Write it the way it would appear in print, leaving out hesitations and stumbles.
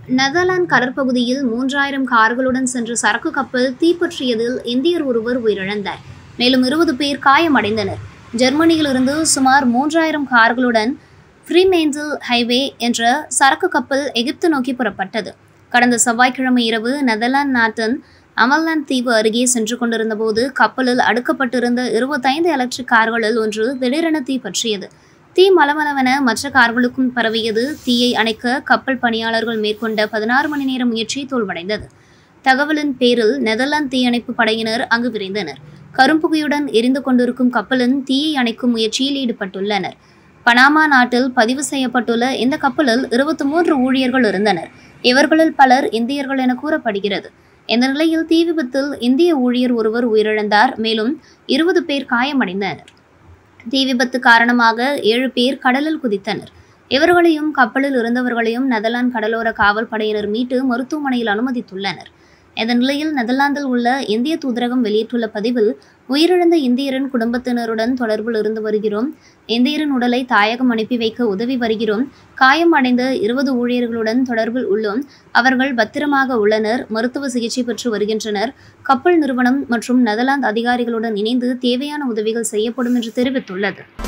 Netherlands கடற்பகுதியில் 3000 கார்களுடன் சென்ற சரக்கு கப்பல் தீப்பற்றியதில் இந்தியர் ஒருவர் உயிரிழந்தார். மேலும் 20 பேர் காயமடைந்தனர். ஜெர்மனியிலிருந்து சுமார் 3000 கார்களுடன் ஃப்ரீமேன்சல் ஹைவே என்ற சரக்கு கப்பல் எகிப்து நோக்கி புறப்பட்டது. கடந்த செவ்வாய்க்கிழமை இரவு நெதர்லாந்து நாட்டின் அமல்லாந்து தீவு அருகே சென்று கொண்டிருந்த போது கப்பலில் அடுக்கப்பட்டிருந்த 25 எலக்ட்ரிக் கார்களில் ஒன்று திடீரென தீப்பற்றியது. தீ மளமளவென மற்ற கார்களுக்கும் பரவியது. தீயை அணைக்க கப்பல் பணியாளர்கள் மேற்கொண்ட 16 மணி நேர முயற்சி தோல்வடைந்தது. தகவலின் பேரில் நெதர்லாந்து தீயணைப்பு படையினர் அங்கு விரைந்தனர். கரும்புகையுடன் எரிந்து கொண்டிருக்கும் கப்பலின் தீயை அணைக்கும் முயற்சியில் ஈடுபட்டுள்ளனர். பனாமா நாட்டில் பதிவு செய்யப்பட்டுள்ள இந்த கப்பலில் 23 ஊழியர்கள் இருந்தனர். இவர்களில் பலர் இந்தியர்கள் என கூறப்படுகிறது. இந்த நிலையில் தீ விபத்தில் இந்திய ஊழியர் ஒருவர் உயிரிழந்தார். மேலும் 20 பேர் காயமடைந்தனர். தீ விபத்து காரணமாக 7 பேர் கடலில் குதித்தனர். இவர்களையும் கப்பலில் இருந்தவர்களையும் நெதர்லாந்து கடலோர காவல் படையினர் மீட்டு மருத்துவமனையில் அனுமதித்துள்ளனர். இந்த நிலையில் நெதர்லாந்தில் உள்ள இந்திய தூதரகம் வெளியிட்டுள்ள பதிவில், உயிரிழந்த இந்தியரின் குடும்பத்தினருடன் தொடர்பில் இருந்து வருகிறோம். இந்தியரின் உடலை தாயகம் அனுப்பி வைக்க உதவி வருகிறோம். காயமடைந்த 20 ஊழியர்களுடன் தொடர்பில் உள்ளோம். அவர்கள் பத்திரமாக உள்ளனர். மருத்துவ சிகிச்சை பெற்று வருகின்றனர். கப்பல் நிறுவனம் மற்றும் நெதர்லாந்து அதிகாரிகளுடன் இணைந்து தேவையான உதவிகள் செய்யப்படும் என்று தெரிவித்துள்ளது.